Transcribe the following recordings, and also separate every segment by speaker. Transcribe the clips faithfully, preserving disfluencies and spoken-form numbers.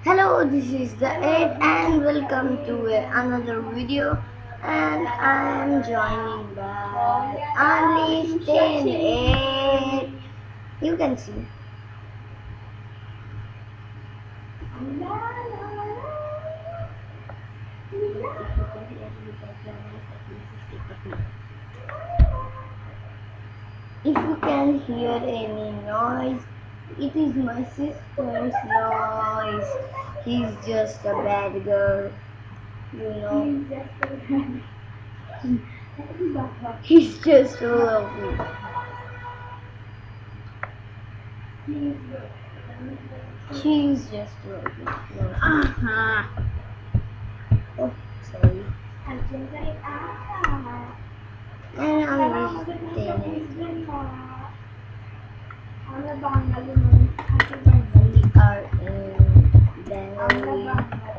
Speaker 1: Hello, this is the eight and welcome to another video, and I am joining by Unlisted eight. You can see. If you can hear any noise, it is my sister's noise. He's just a bad girl, you know. He's just lovely. She's just lovely.
Speaker 2: Uh-huh.
Speaker 1: Oh, sorry. And I'm listening. We are in Bengali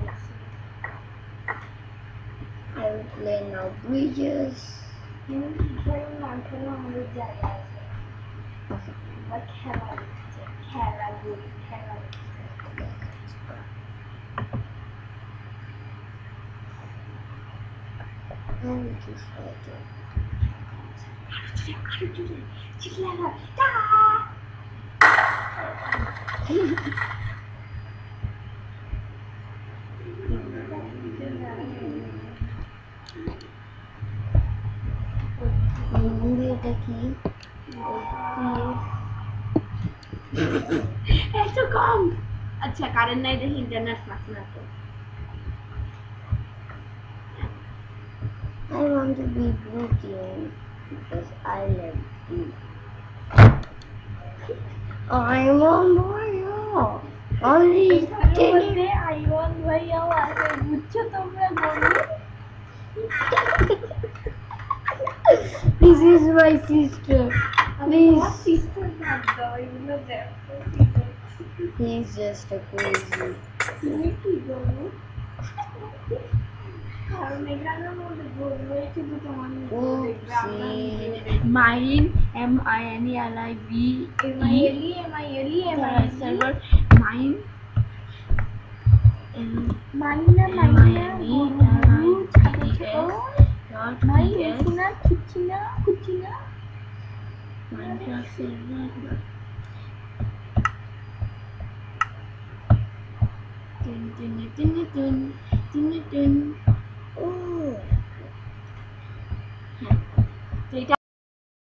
Speaker 1: airplane of bridges. And just like it. এটা কি
Speaker 2: এত কম আচ্ছা current নাই দেখি internet পাচ্ছে না তো
Speaker 1: I want to be blue team because I love blue. I'm on Mario. Only ten.
Speaker 2: I want ভাইয়া আছে বুঝছো তোমরা বলো
Speaker 1: This is my sister. Please.
Speaker 2: sister not though you know that
Speaker 1: He's just a crazy.
Speaker 2: তুমি কি বলো কারণ এখানে মধ্যে বলবো কিন্তু তোমার mine M I N E L I V M I L E M I L E M I server mine মাইনা মাইনা গুরু ছাগল ছাগল মাইন কুচিনা কুচিনা কুচিনা Minecraft server dun dun dun dun dun dun dun. Oh